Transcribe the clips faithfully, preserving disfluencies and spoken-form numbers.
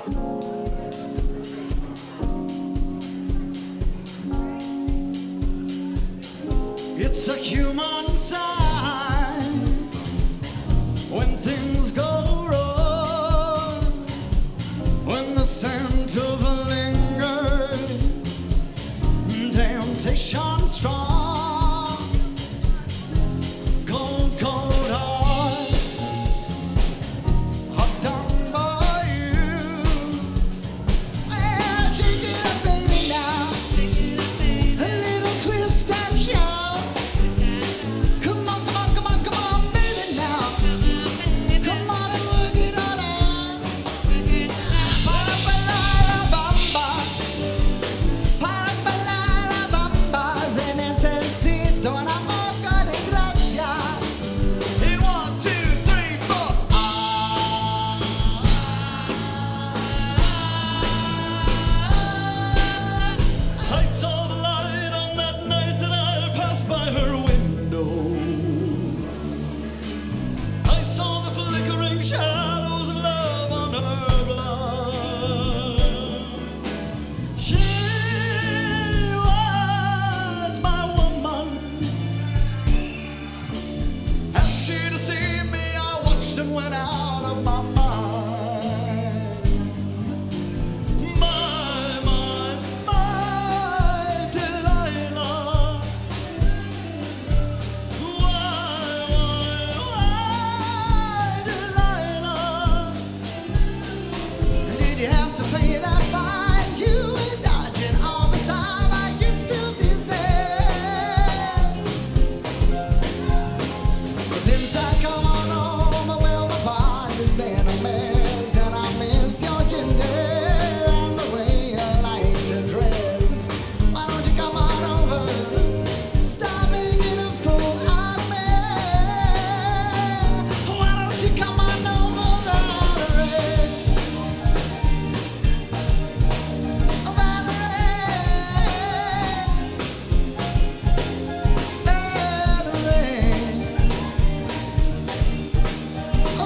It's a human sign when things go wrong, when the scent of a linger, temptation strong, cold, cold heart, hot done by you. Well, shake it up, baby, now. Shake it up, baby. A little twist and shout. Went out of my mind. My, my, my Delilah. Why, why, why, Delilah? Did you have to pay that fine? You were dodging all the time. Are you still dizzy? 'Cause inside, come on home. It's been a mess, and I miss your gender and the way you like to dress. Why don't you come on over? Stop making a fool out of me. Why don't you come on over, Valerie? Oh, Valerie. Valerie. Oh,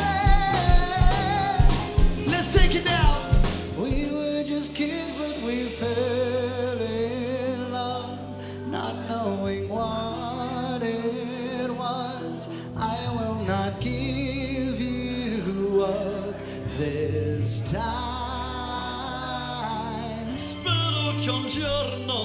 Valerie. Let's take it down. We were just kids, but we fell in love, not knowing what it was. I will not give you up this time. Spero che un giorno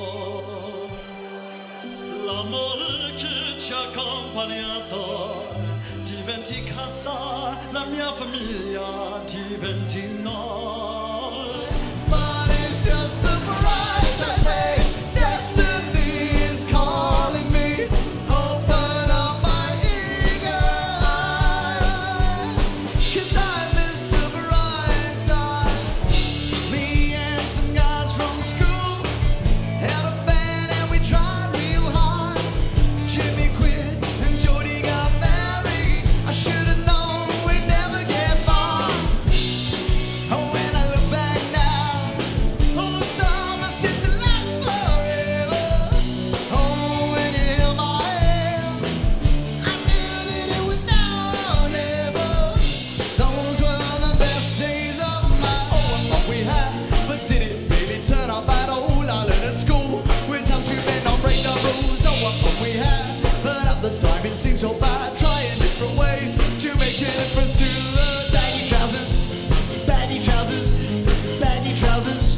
l'amore che ci ha accompagnato diventi casa, la mia famiglia diventi noi. But it's just the price I pay. Destiny is calling me. Open up my eager eyes, 'cause I miss the bright side. Me and some guys from school had a band and we tried real hard. Jimmy quit and Jody got married. I should have known we'd never get far. Oh, when I look back now, oh, the summer seems to last forever. Oh, when you held my hand, I knew that it was now or never. Those were the best days of my own. What we had, but did it really turn out bad? Oh, I learned at school with how to bend or break the rules. Oh, what fun we had, but at the time it seemed so bad. Trying different ways to make a difference to the baggy trousers, baggy trousers, baggy trousers,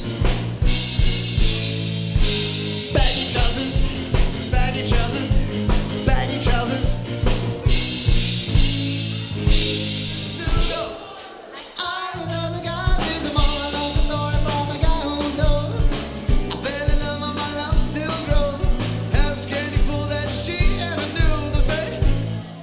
baggy trousers, baggy trousers, baggy trousers. Pseudo. I'm another guy who's more like a story from a guy who knows. I fell in love and my love still grows. Ask any fool that she ever knew. They say,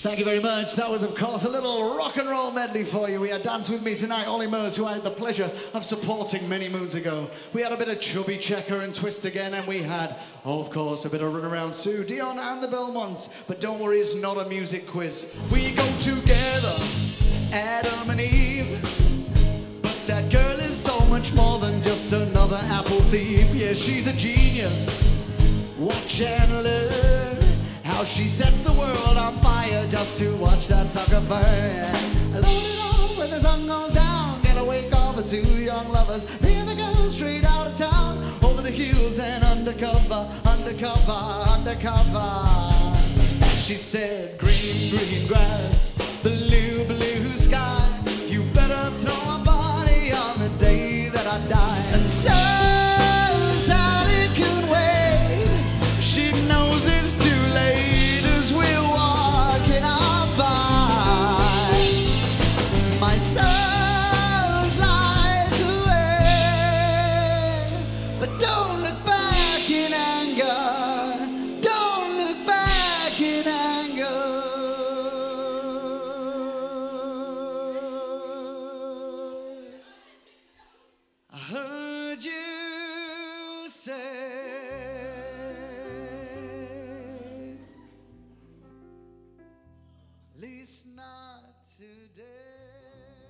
Thank you very much. That was, of course, a little rock and roll medley for you. We had Dance With Me Tonight, Ollie Murs, who I had the pleasure of supporting many moons ago. We had a bit of Chubby Checker and Twist Again, and we had, oh, of course, a bit of Run Around Sue, Dion and the Belmonts. But don't worry, it's not a music quiz. We go together, Adam and Eve. But that girl is so much more than just another apple thief. Yeah, she's a genius. Watch and learn how she sets the world on fire just to watch that sucker burn. Load it on when the sun goes down. Get a wake call for two young lovers. Me and the girl straight out of town, over the hills and undercover, undercover, undercover. She said, green, green grass, blue, blue sky. You better throw a party on the day that I die. And so Sally could wait. She knows it's too late as we're walking on by. My soul's lies away, but don't look back in anger. Don't look back in anger. I heard you say, at least not today.